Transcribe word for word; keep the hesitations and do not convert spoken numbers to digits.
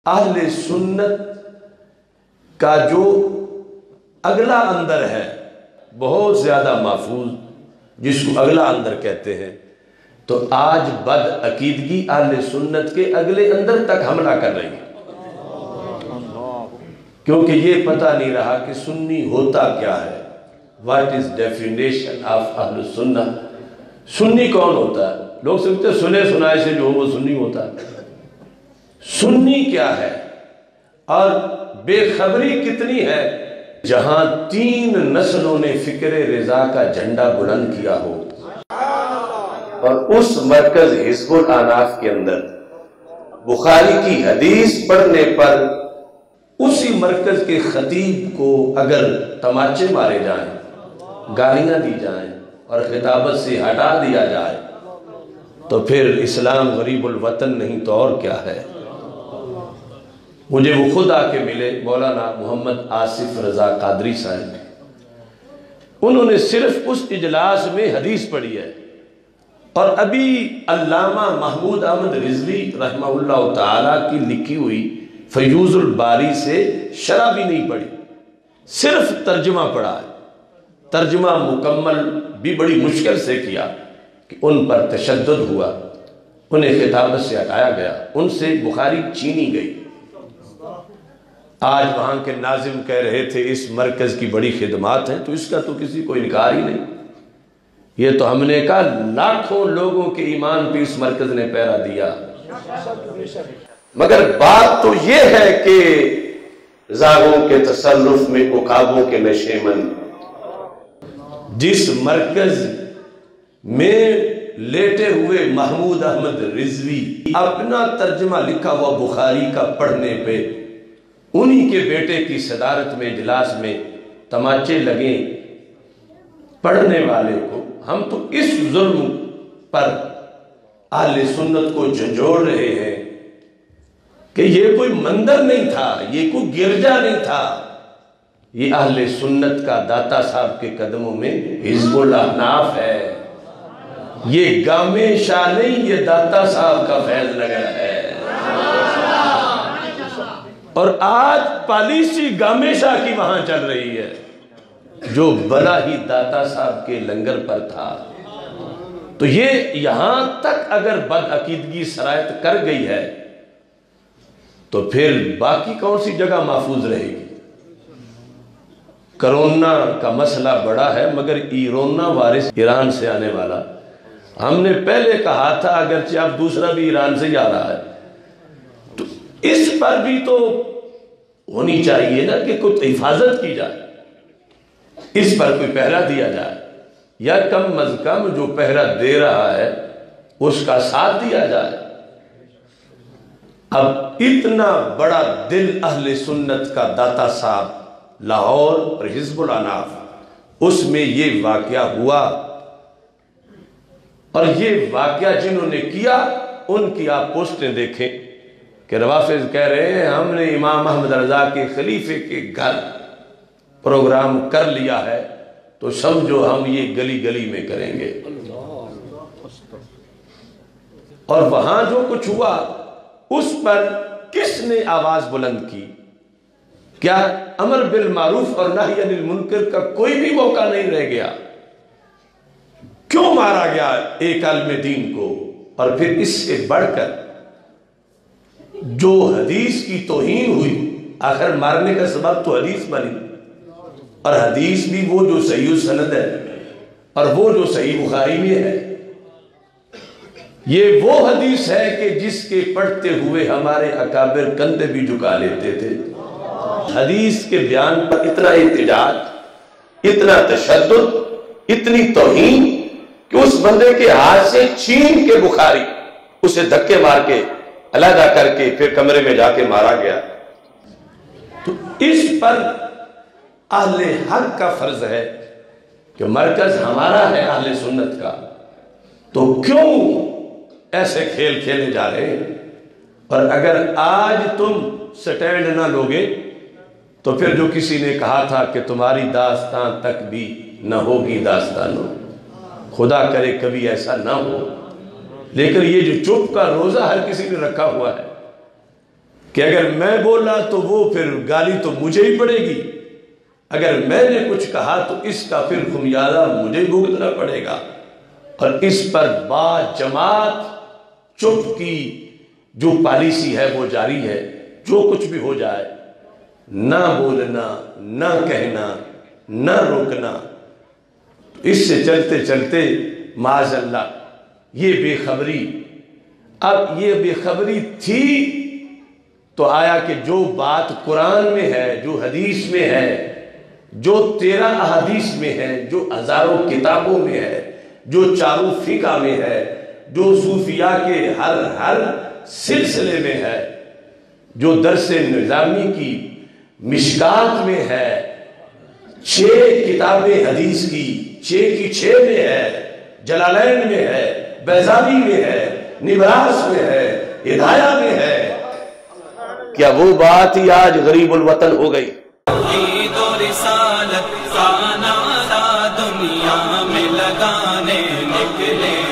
اہل سنت کا جو اگلا اندر ہے بہت زیادہ محفوظ، جس کو اگلا اندر کہتے ہیں، تو آج بد عقیدگی اہل سنت کے اگلے اندر تک حملہ کر رہی ہے، کیونکہ یہ پتہ نہیں رہا کہ سنی ہوتا کیا ہے. What is definition of اہل سنت؟ سنی کون ہوتا ہے؟ لوگ سمجھتے ہیں سنے سنائے سے جو وہ سنی ہوتا ہے. سنی کیا ہے اور بے خبری کتنی ہے جہاں تین نسلوں نے فکر رضا کا جھنڈا بلند کیا ہو، اور اس مرکز حزب الاناف کے اندر بخاری کی حدیث پڑھنے پر اسی مرکز کے خطیب کو اگر تماچے مارے جائیں، گالیاں دی جائیں اور خطابت سے ہٹا دیا جائے تو پھر اسلام غریب الوطن نہیں تو اور کیا ہے. مجھے وہ خود آ کے ملے مولانا محمد آصف رضا قادری صاحب، انہوں نے صرف اس اجلاس میں حدیث پڑھی ہے، اور ابھی علامہ محمود احمد رضوی رحمہ اللہ تعالیٰ کی لکھی ہوئی فیوز الباری سے شرح بھی نہیں پڑھی، صرف ترجمہ پڑھا ہے. ترجمہ مکمل بھی بڑی مشکل سے کیا کہ ان پر تشدد ہوا، انہیں خطابت سے ہٹایا گیا، ان سے بخاری چھینی گئی. آج وہاں کے ناظم کہہ رہے تھے اس مرکز کی بڑی خدمات ہیں، تو اس کا تو کسی کو انکار ہی نہیں. یہ تو ہم نے کہا لاکھوں لوگوں کے ایمان پہ اس مرکز نے پہرا دیا، مگر بات تو یہ ہے کہ زاغوں کے تصرف میں عقابوں کے نشے من. جس مرکز میں لیٹے ہوئے محمود احمد رضوی اپنا ترجمہ لکھا ہوا بخاری کا پڑھنے پہ انہی کے بیٹے کی صدارت میں اجلاس میں تماچے لگیں پڑھنے والے کو، ہم تو اس ظلم پر اہل سنت کو جھنجھوڑ رہے ہیں کہ یہ کوئی مندر نہیں تھا، یہ کوئی گرجا نہیں تھا، یہ اہل سنت کا داتا صاحب کے قدموں میں حزب الاناف ہے. یہ گامے شاہ نہیں، یہ داتا صاحب کا فیض نگر ہے. اور آج پالیسی گامے شاہ کی وہاں چل رہی ہے جو بلا ہی داتا صاحب کے لنگر پر تھا. تو یہ یہاں تک اگر بد عقیدگی سرایت کر گئی ہے تو پھر باقی کون سی جگہ محفوظ رہے گی. کرونا کا مسئلہ بڑا ہے، مگر ایرونا وارث ایران سے آنے والا، ہم نے پہلے کہا تھا اگرچہ اب دوسرا بھی ایران سے جا رہا ہے، تو اس پر بھی تو ہونی چاہیے نا کہ کوئی حفاظت کی جائے، اس پر کوئی پہرا دیا جائے، یا کم از کم جو پہرا دے رہا ہے اس کا ساتھ دیا جائے. اب اتنا بڑا دل اہل سنت کا داتا صاحب لاہور اور حزب الاناف، اس میں یہ واقعہ ہوا، اور یہ واقعہ جنہوں نے کیا ان کی آپ پوسٹیں دیکھیں کہ روافظ کہہ رہے ہیں ہم نے امام احمد رضا کے خلیفے کے گھر پروگرام کر لیا ہے، تو سمجھو ہم یہ گلی گلی میں کریں گے. اور وہاں جو کچھ ہوا اس پر کس نے آواز بلند کی؟ کیا امر بالمعروف اور نہی عن المنکر کا کوئی بھی موقع نہیں رہ گیا؟ کیوں مارا گیا ایک عالم دین کو؟ اور پھر اس سے بڑھ کر جو حدیث کی توہین ہوئی، آخر مارنے کا سبب تو حدیث بنی، اور حدیث بھی وہ جو صحیح سند ہے اور وہ جو صحیح بخاری میں ہے. یہ وہ حدیث ہے کہ جس کے پڑھتے ہوئے ہمارے اکابر کندھے بھی جھکا لیتے تھے. حدیث کے بیان پر اتنا احتجاج، اتنا تشدد، اتنی توہین کہ اس بندے کے ہاتھ سے چھین کے بخاری اسے دھکے مار کے علیحدہ کر کے پھر کمرے میں جا کے مارا گیا. تو اس پر اہل حق کا فرض ہے کہ مرکز ہمارا ہے اہل سنت کا، تو کیوں ایسے کھیل کھیلے جا رہے ہیں؟ اور اگر آج تم سٹینڈ نہ لوگے تو پھر جو کسی نے کہا تھا کہ تمہاری داستان تک بھی نہ ہوگی داستانوں، خدا کرے کبھی ایسا نہ ہو. لیکن یہ جو چپ کا روزہ ہر کسی نے رکھا ہوا ہے کہ اگر میں بولا تو وہ پھر گالی تو مجھے ہی پڑے گی، اگر میں نے کچھ کہا تو اس کا پھر خمیازہ مجھے بھگتنا پڑے گا۔ اور اس پر با جماعت چپ کی جو پالیسی ہے وہ جاری ہے، جو کچھ بھی ہو جائے نہ بولنا، نہ کہنا، نہ روکنا۔ اس سے چلتے چلتے معاذ اللہ یہ بے خبری، اب یہ بے خبری تھی تو آیا کہ جو بات قرآن میں ہے، جو حدیث میں ہے، جو تیرہ احادیث میں ہے، جو ہزاروں کتابوں میں ہے، جو چاروں فقہ میں ہے، جو صوفیاء کے ہر ہر سلسلے میں ہے، جو درس نظامی کی مشکات میں ہے، چھ کتابیں حدیث کی چھ کی چھ میں ہے، جلالین میں ہے، بیضاوی میں ہے، نبراس میں ہے، ہدایہ میں ہے، کیا وہ بات ہی آج غریب الوطن ہو گئی؟ عید و رسالت کا نعرہ دنیا میں لگانے نکلے